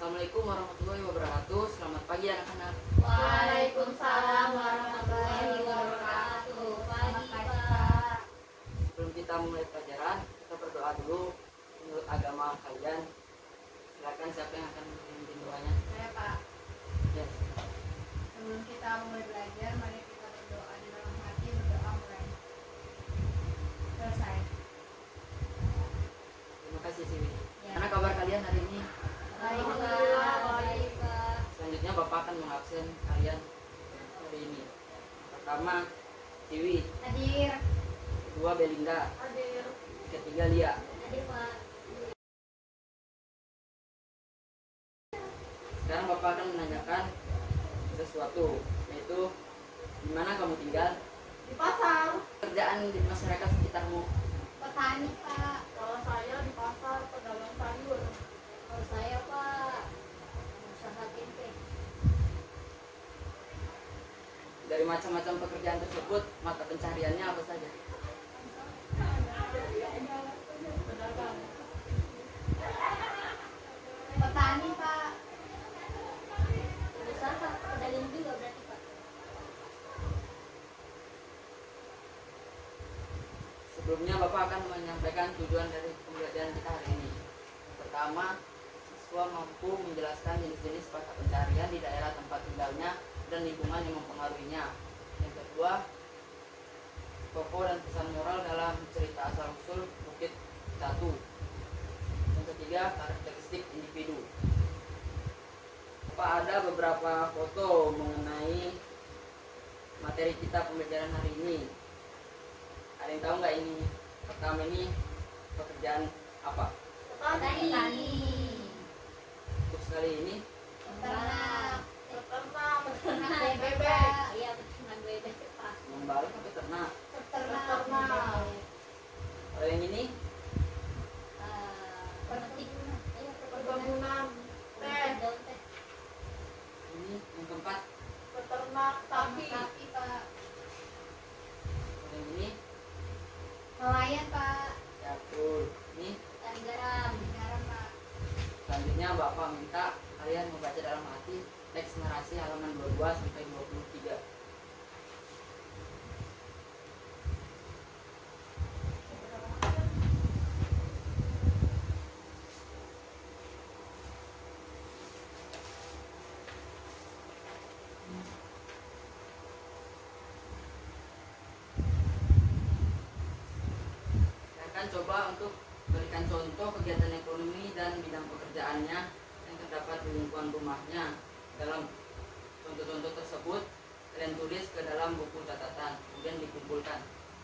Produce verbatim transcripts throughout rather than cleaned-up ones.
Assalamualaikum warahmatullahi wabarakatuh. Selamat pagi anak-anak. Waalaikumsalam warahmatullahi wabarakatuh. Pagi Pak. Sebelum kita mulai pelajaran, kita berdoa dulu menurut agama kalian. Silakan siapa yang akan memimpin doanya? Saya Pak. Ya. Sebelum kita mulai belajar, mari kita berdoa di dalam hati, berdoa mulai. Selesai. Terima kasih Siwi. Ya. Mana kabar kalian hari ini? Baik Pak. Baik Pak. Selanjutnya Bapak akan mengabsen kalian hari ini. Pertama Siwi, Hadir. kedua Belinda, Hadir. ketiga Lia. Hadir Pak. Sekarang Bapak akan menanyakan sesuatu, yaitu di mana kamu tinggal? Di pasar. Kerjaan di masyarakat sekitarmu? Petani Pak. Kalau saya di pasar pedagang sayur. Kalau saya Pak usaha tempe. Dari macam-macam pekerjaan tersebut, mata pencariannya apa saja? Pedagang. Petani Pak. Usaha pedagang juga berarti Pak. Sebelumnya Bapak akan menyampaikan tujuan dari pembelajaran kita hari ini. Yang pertama, siswa mampu menjelaskan jenis-jenis mata pencarian di daerah tempat tinggalnya dan lingkungan yang mempengaruhinya. Yang kedua, tokoh dan pesan moral dalam cerita asal-usul Bukit Catu. Yang ketiga, karakteristik individu. Bapak ada beberapa foto mengenai materi kita pembelajaran hari ini. Ada yang tahu nggak ini? Pertama ini pekerjaan apa? Petani. Untuk sekali ini Peternak. Peternak. Peternak bebek. Iya, peternak bebek Pak. membalap atau ternak. Peternak. Kalau yang ini Pemetik. Perkebunan. Teh. ini yang keempat. Peternak sapi. Sapi Pak. Kalau yang ini Nelayan Pak. ya betul. Ini Tani garam. Garam Pak. selanjutnya Bapak minta kalian membaca dalam hati teks narasi halaman dua puluh dua sampai dua puluh tiga. Akan coba untuk berikan contoh kegiatan ekonomi dan bidang pekerjaannya yang terdapat di lingkungan rumahnya. Dalam contoh-contoh tersebut kalian tulis ke dalam buku catatan, kemudian dikumpulkan.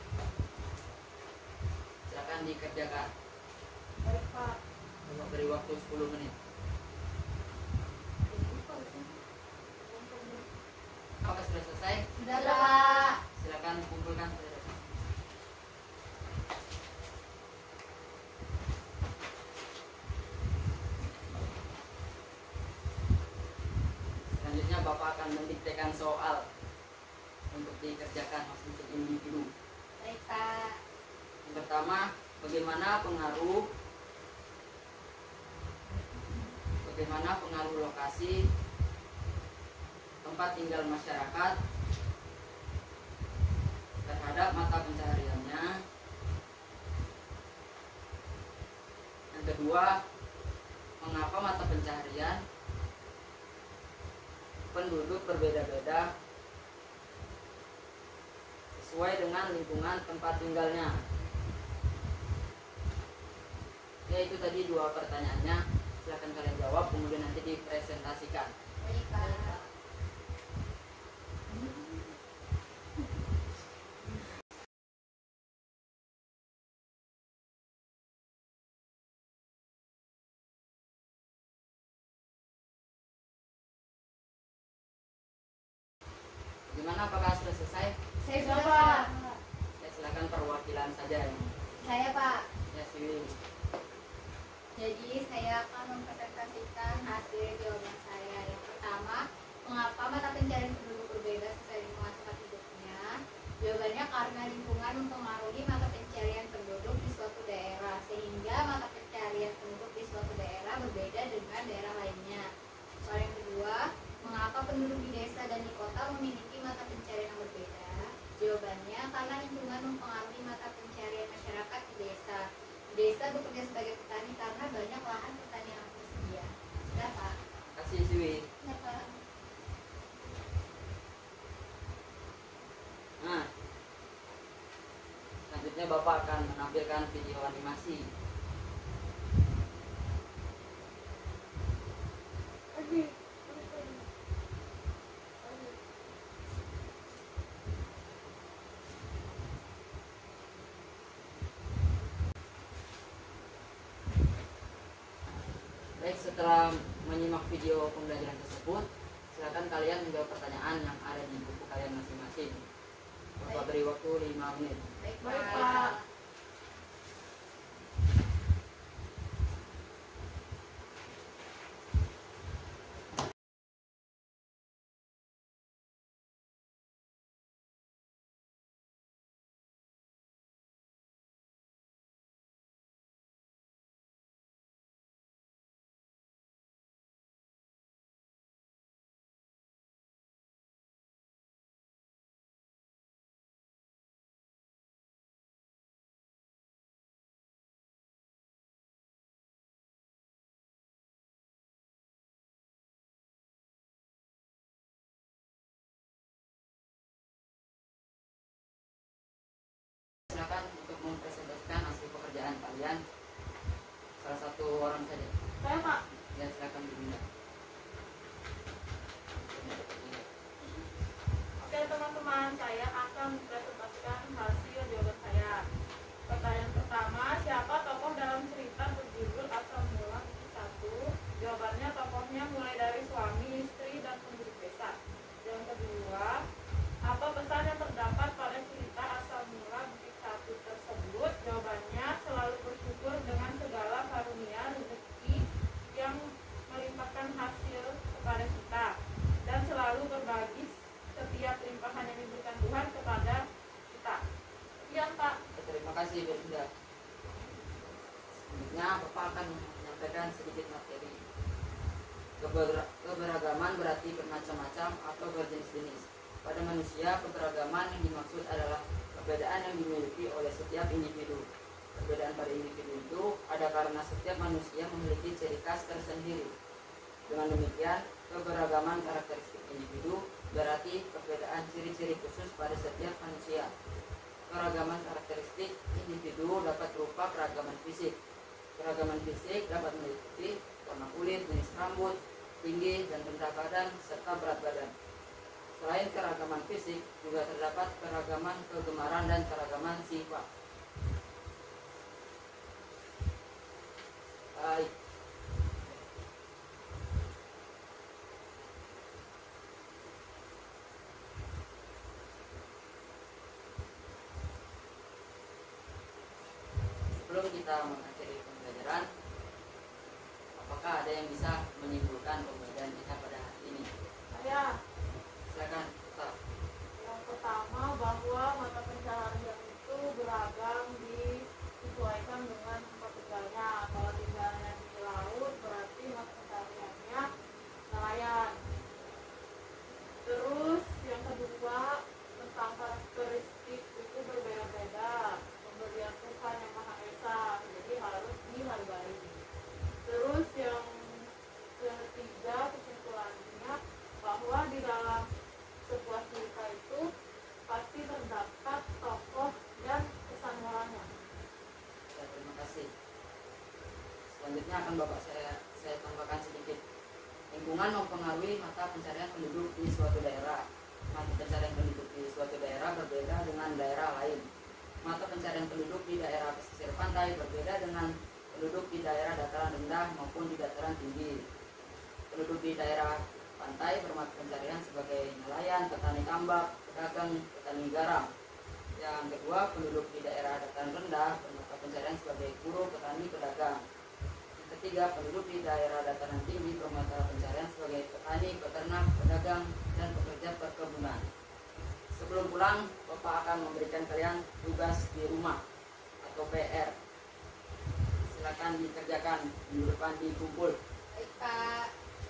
Silakan dikerjakan. Baik Pak. Bapak beri waktu sepuluh menit. Apakah sudah selesai? Sudah Pak. Silakan kumpulkan. Selanjutnya Bapak akan mendiktekan soal untuk dikerjakan masing-masing individu. Baik Pak. Yang pertama, bagaimana pengaruh bagaimana pengaruh lokasi tempat tinggal masyarakat terhadap mata pencahariannya. Yang kedua, mengapa mata pencaharian penduduk berbeda-beda sesuai dengan lingkungan tempat tinggalnya. Ya, itu tadi dua pertanyaannya. Silahkan kalian jawab, kemudian nanti dipresentasikan. Baik Pak. Gimana, apakah sudah selesai? Saya sudah Pak. Ya, silakan perwakilan saja. Saya Pak. Ya, Siwi. Jadi saya akan mempresentasikan hasil jawaban saya. Yang pertama, mengapa mata pencarian penduduk berbeda sesuai lingkungan tempat hidupnya? Jawabannya karena lingkungan mempengaruhi mata pencarian penduduk di suatu daerah, sehingga mata pencarian penduduk di suatu daerah berbeda dengan daerah lainnya. Selanjutnya Bapak akan menampilkan video animasi. Baik, setelah menyimak video pembelajaran tersebut, silakan kalian menjawab pertanyaan yang ada di buku kalian masing-masing. Bapak beri waktu lima menit. Baik, Baik, Pak. Pak. Silakan untuk mempresentasikan hasil pekerjaan kalian. Salah satu orang saja. Saya, Pak. Ya, silakan diminta. Oke, teman-teman, saya akan mempresentasikan hasil jawaban saya. Pertanyaan pertama, siapa tokoh dalam cerita berjudul Asal Mula Buku satu? Jawabannya tokohnya mulai dari suami, istri, dan penduduk desa. Yang kedua, apa pesan yang terdapat pada cerita Asal Mula Buku satu tersebut? Jawabannya selalu bersyukur dengan segala karunia rezeki yang melimpahkan hasil kepada kita, dan selalu berbagi setiap limpahan yang diberikan Tuhan kepada kita. Sekian, Pak. Terima kasih, Belinda. Selanjutnya Bapak akan menyampaikan sedikit materi. Keber- keberagaman berarti bermacam-macam atau berjenis-jenis. Pada manusia, keberagaman yang dimaksud adalah perbedaan yang dimiliki oleh setiap individu. Perbedaan pada individu itu ada karena setiap manusia memiliki ciri khas tersendiri. Dengan demikian, keberagaman karakteristik individu berarti perbedaan ciri-ciri khusus pada setiap manusia. Keragaman karakteristik individu dapat berupa keragaman fisik. Keragaman fisik dapat meliputi warna kulit, jenis rambut, tinggi dan rendah badan, serta berat badan. Selain keragaman fisik, juga terdapat keragaman kegemaran dan keragaman sifat. Baik. Sebelum kita mengakhiri pembelajaran, apakah ada yang bisa menyimpulkan pembelajaran kita pada hari ini? Saya. Silakan, Pak. Yang pertama, bahwa mata pencaharian itu beragam disesuaikan dengan tempat tinggalnya. Kalau tinggalnya di laut, berarti mata pencahariannya nelayan. Terus yang kedua, tentang karakteristik itu berbeda-beda. Pemberian Tuhan yang Maha Esa, jadi harus dihargai. Terus yang ketiga, kesimpulannya bahwa di dalam sebuah cerita itu pasti terdapat tokoh dan kesan moralnya. Ya, terima kasih. Selanjutnya akan Bapak saya saya tambahkan sedikit. Lingkungan mempengaruhi mata pencarian penduduk di suatu daerah. Mata pencarian penduduk di suatu daerah berbeda dengan daerah lain. Mata pencarian penduduk di daerah pesisir pantai berbeda dengan penduduk di daerah dataran rendah maupun di dataran tinggi. Penduduk di daerah pantai bermata pencarian sebagai nelayan, petani tambak, pedagang, petani garam. Yang kedua, penduduk di daerah dataran rendah bermata pencarian sebagai buruh, petani, pedagang. Yang ketiga, penduduk di daerah dataran tinggi bermata pencarian sebagai petani, peternak, pedagang, dan pekerja perkebunan. Sebelum pulang, Bapak akan memberikan kalian tugas di rumah atau P R. Silakan dikerjakan, minggu depan dikumpul. Baik, Pak.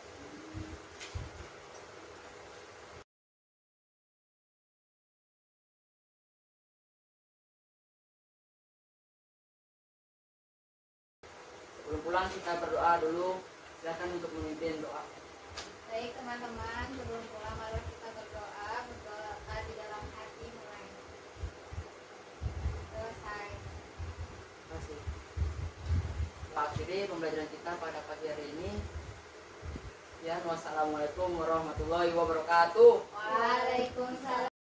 Sebelum pulang kita berdoa dulu. Silakan untuk memimpin doa. Baik, teman-teman, sebelum pulang mari kita berdoa, berdoa di dalam hati mulai. Dosa mengakhiri pembelajaran kita pada pagi hari ini. Ya, wassalamualaikum warahmatullahi wabarakatuh. Waalaikumsalam.